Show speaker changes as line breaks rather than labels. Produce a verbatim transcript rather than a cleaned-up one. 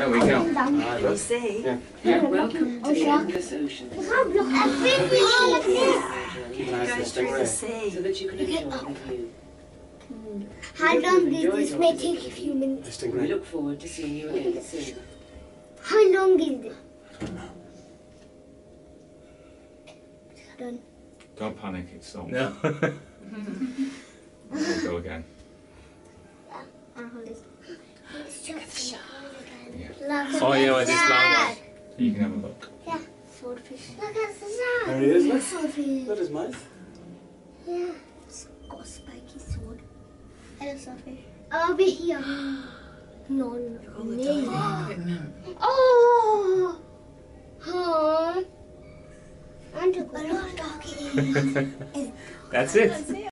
There we go.
Can you see?
Yeah.
Yeah. Welcome to the endless ocean. Keep going through the sea so that you can enjoy the view.
How long is this? May take a few minutes.
We look forward to seeing you again soon.
How long is it? Done.
Don't panic, it's so.
No.
We'll go again.
I'll hold this.
Yeah.
Oh yeah, well, this long one.
You can have a look.
Yeah. Swordfish. Look at the shark.
There he is, look.
Swordfish.
Look at his mouth.
Yeah. It's got a spiky sword. Hello, swordfish. Over here. No, no,
All the
no.
diving equipment.
Oh! Huh? I'm to go.
That's it.